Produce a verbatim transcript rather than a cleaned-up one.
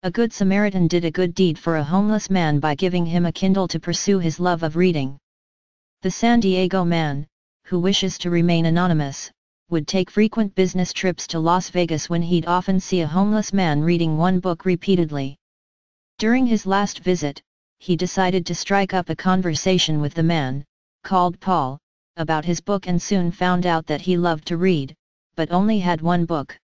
A good Samaritan did a good deed for a homeless man by giving him a Kindle to pursue his love of reading. The San Diego man, who wishes to remain anonymous, would take frequent business trips to Las Vegas when he'd often see a homeless man reading one book repeatedly. During his last visit, he decided to strike up a conversation with the man, called Paul, about his book and soon found out that he loved to read, but only had one book.